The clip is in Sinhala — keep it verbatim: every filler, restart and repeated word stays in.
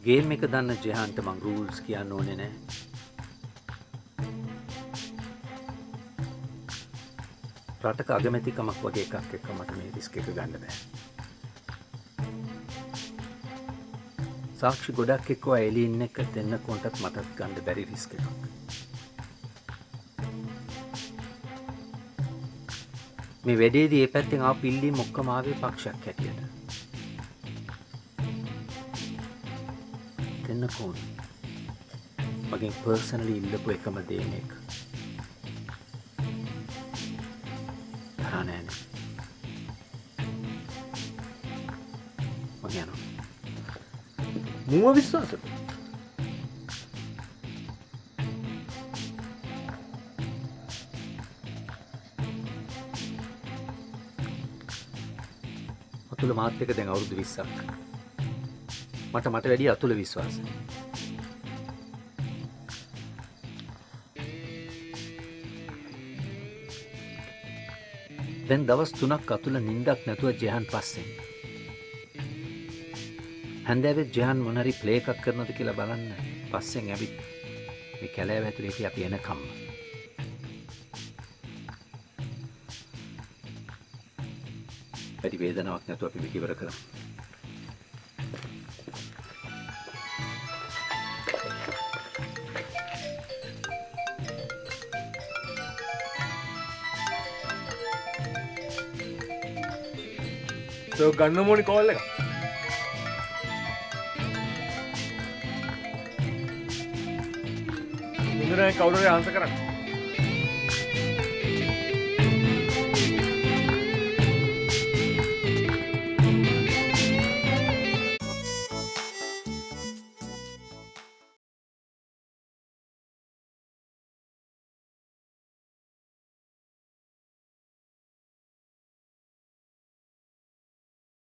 ගේම් එක දන්න ජෙහන්ට මං රූල්ස් කියන්න ඕනේ නෑ. රටක අගමැතිකමක් වගේ එකක් එක්ක මට මේ රිස්ක් එක ගන්න බෑ. සාක්ෂි ගොඩක් එක්කවා එළිය ඉන්න එක දෙන්න කොන්ටත් මටත් ගන්න බැරි රිස්ක් එකක්. මේ වැඩේදී ඒ පැත්තෙන් ආව පිල්ලීම් ඔක්කොම ආවේ පක්ෂයක් හැටියට. දෙන්න කොන් මගෙන් පර්සනලි ඉල්ලපු එකම දේ මේක. තරහා නෑනේ. මම යනවා. මුව විශ්වාසද? අතුල මාත් එක්ක දැන් අවුරුදු විස්සක්. මට මට වැඩි අතුල විශ්වාසයි. දැන් දවස් තුනක් අතුල නිින්දක් නැතුව ජෙහන් පස්සෙන්. හන්දෑවෙත් ජෙහන් මොන හරි ප්ලේ එකක් කරනවද කියලා බලන්න පස්සෙන් ඇවිත් මේ කැලෑව ඇතුලේ හිටිය අපි එනකම්ම. වැඩි වේදනාවක් නැතුව අපි මේක ඉවර කරමු. සෝ ගන්න මොනි කෝල් එක. මුදරේ කවුරුරේ ආන්සර් කරන්න.